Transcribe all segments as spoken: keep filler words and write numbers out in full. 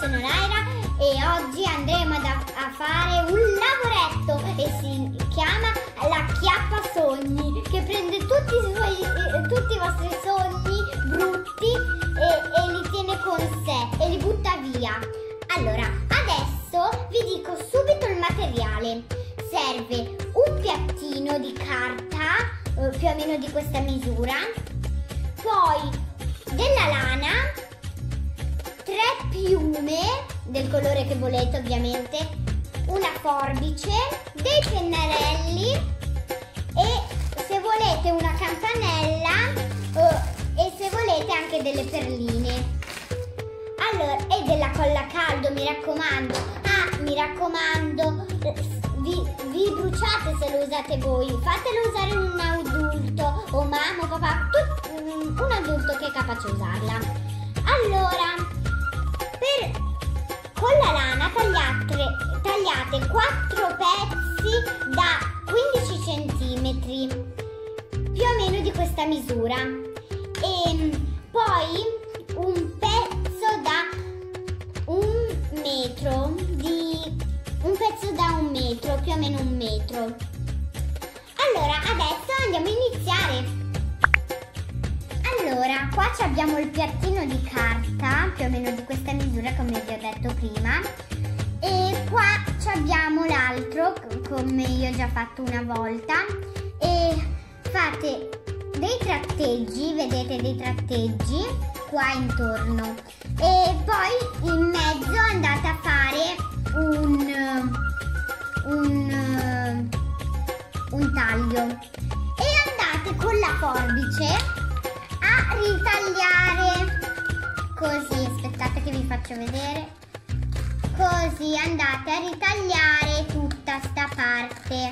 sono Naira e oggi andremo ad a fare un lavoretto e si chiama l'acchiappasogni, che prende tutti i, suoi, tutti i vostri sogni brutti e, e li tiene con sé e li butta via. Allora, adesso vi dico subito il materiale. Serve un piattino di carta, eh, più o meno di questa misura, poi della lana, tre piume del colore che volete ovviamente, una forbice, dei pennarelli e se volete una campanella eh, e se volete anche delle perline. Allora, e della colla a caldo, mi raccomando. Ah, mi raccomando, vi, vi bruciate se lo usate voi, fatelo usare un adulto o mamma o papà, tut, un adulto che è capace di usarla. Allora, per, con la lana tagliate, tagliate quattro pezzi da quindici centimetri, più o meno di questa misura, e poi un pezzo da un metro, di un pezzo da un metro, più o meno un metro. Allora, adesso andiamo a iniziare. Allora, qua abbiamo il piattino di carta, più o meno di questa misura, come vi ho detto prima, e qua abbiamo l'altro, come io ho già fatto una volta, e fate dei tratteggi, vedete dei tratteggi qua intorno, e poi in mezzo andate a fare un, un, un taglio e andate con la forbice a ritagliare così. Aspettate che vi faccio vedere. Così andate a ritagliare tutta sta parte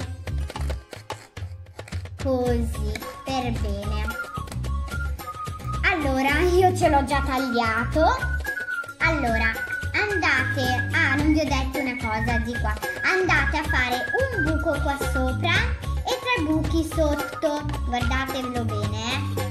così per bene. Allora, io ce l'ho già tagliato. Allora, andate a, non vi ho detto una cosa di qua, andate a fare un buco qua sopra e tre buchi sotto, guardatevelo bene, eh.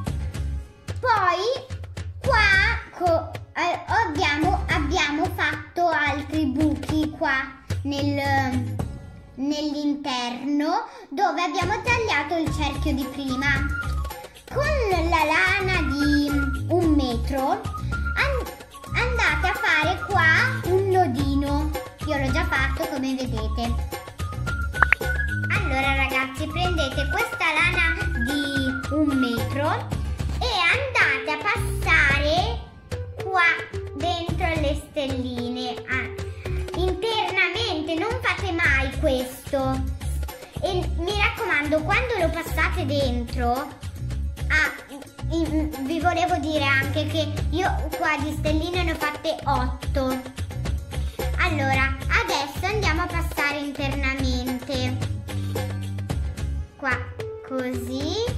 Poi qua co, eh, abbiamo, abbiamo fatto altri buchi qua nel, nell'interno dove abbiamo tagliato il cerchio di prima. Con la lana di un metro and, andate a fare qua un nodino. Io l'ho già fatto, come vedete. Allora ragazzi, prendete questa lana di un metro e andate a passare qua dentro le stelline, ah, internamente. Non fate mai questo, e mi raccomando, quando lo passate dentro, ah, vi volevo dire anche che io qua di stelline ne ho fatte otto. Allora, adesso andiamo a passare internamente qua così.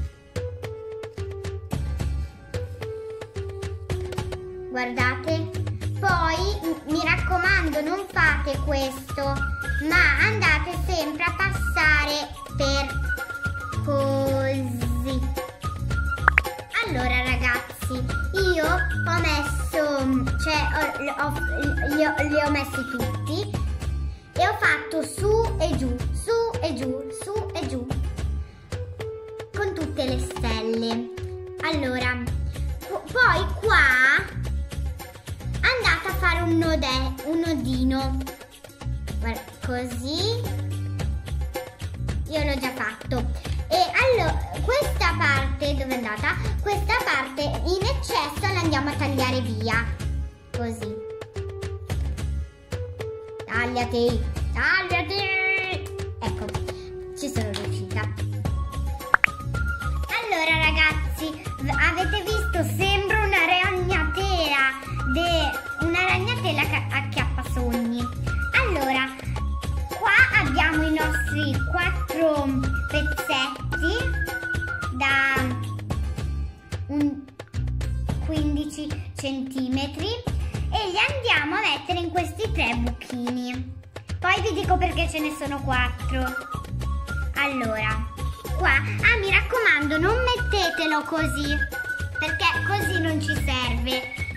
Guardate, poi mi raccomando, non fate questo, ma andate sempre a passare per così. Allora ragazzi, io ho messo, cioè ho, ho, li, ho, li ho messi tutti e ho fatto su e giù, su e giù, su e giù, con tutte le stelle. Allora, poi qua andate a fare un, node, un nodino, guarda, così. Io l'ho già fatto. E allora, questa parte, dove è andata? Questa parte in eccesso la andiamo a tagliare via, così. Tagliati, tagliati. Ecco, ci sono riuscita. Allora ragazzi, avete visto? Sembra una ragnatela, de, una ragnatela acchiappasogni. Allora, qua abbiamo i nostri quattro pezzetti da un quindici centimetri e li andiamo a mettere in questi tre buchini. Poi vi dico perché ce ne sono quattro. Allora, qua, ah, mi raccomando, non mettetelo così, perché così non ci serve.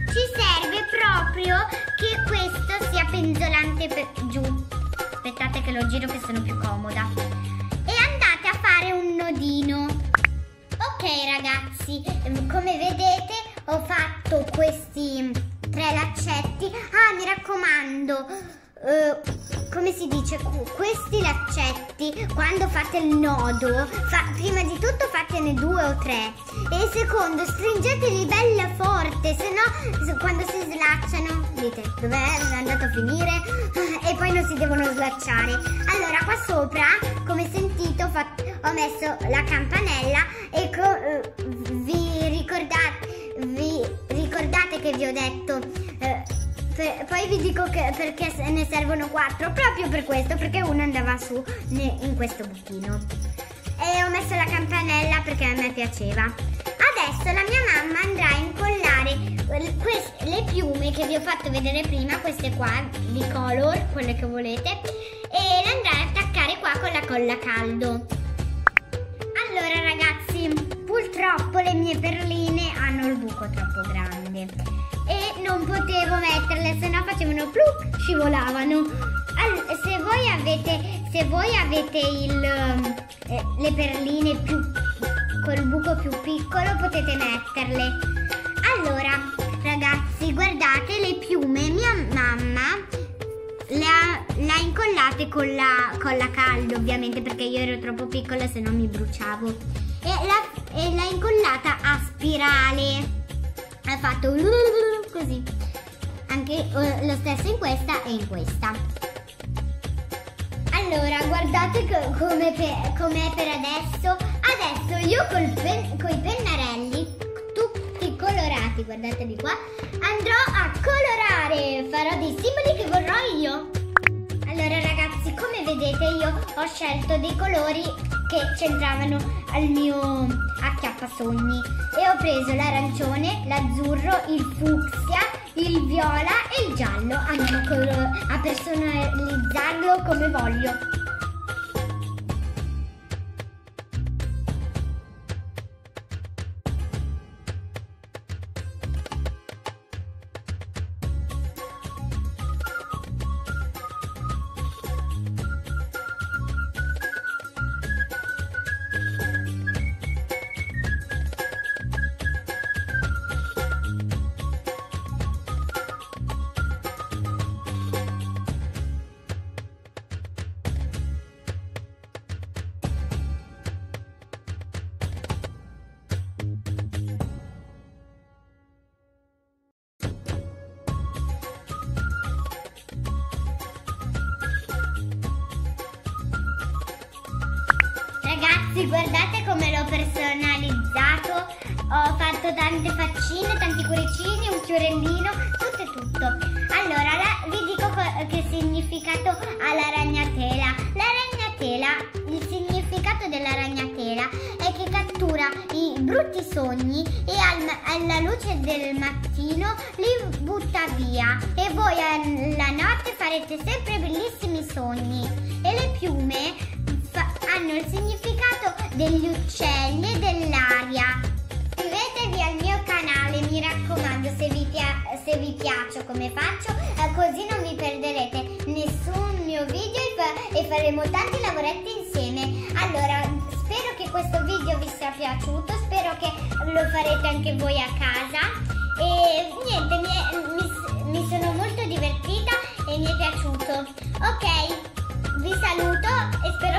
ci serve proprio che questo sia penzolante per giù. Aspettate che lo giro che sono più comoda. E andate a fare un nodino. Ok ragazzi, come vedete ho fatto questi tre laccetti. Ah, mi raccomando, uh, come si dice, questi laccetti quando fate il nodo, fa, prima di tutto fatene due o tre e secondo stringeteli bella forte, se no quando si slacciano dite dov'è andato a finire e poi non si devono slacciare. Allora qua sopra, come sentite, ho, fatto, ho messo la campanella e co, uh, vi ricordate vi ricordate che vi ho detto uh, per, poi vi dico che, perché ne servono quattro, proprio per questo, perché uno andava su in questo buchino e ho messo la campanella perché a me piaceva. Adesso la mia mamma andrà a incollare queste, le piume che vi ho fatto vedere prima, queste qua di color, quelle che volete, e le andrà a attaccare qua con la colla a caldo. Allora ragazzi, purtroppo le mie perline hanno il buco troppo grande e non potevo metterle, se no facevano pluc, scivolavano. All se voi avete se voi avete il, eh, le perline più col buco più piccolo potete metterle. Allora ragazzi, guardate le piume, mia mamma le ha, le ha incollate con la colla caldo, ovviamente, perché io ero troppo piccola se no mi bruciavo, e l'ha incollata a spirale, ha fatto così, anche lo stesso in questa e in questa. Allora guardate come per, com'è per adesso. Adesso io col pen, coi pennarelli tutti colorati, guardateli qua, andrò a colorare, farò dei simboli che vorrò io. Allora ragazzi, come vedete io ho scelto dei colori che c'entravano al mio acchiappasogni e ho preso l'arancione, l'azzurro, il fucsia, il viola e il giallo. Andiamo a personalizzarlo come voglio. Ragazzi, guardate come l'ho personalizzato. Ho fatto tante faccine, tanti cuoricini, un fiorellino, tutto e tutto. Allora, la, vi dico che significato ha la ragnatela. La ragnatela, il significato della ragnatela è che cattura i brutti sogni e al, alla luce del mattino li butta via. E voi alla notte farete sempre bellissimi sogni. E le piume hanno il significato degli uccelli e dell'aria. Iscrivetevi al mio canale, mi raccomando, se vi, se vi piace come faccio, eh, così non vi perderete nessun mio video e, fa e faremo tanti lavoretti insieme. Allora, spero che questo video vi sia piaciuto, spero che lo farete anche voi a casa e niente, mi, è, mi, mi sono molto divertita e mi è piaciuto. Ok, vi saluto e spero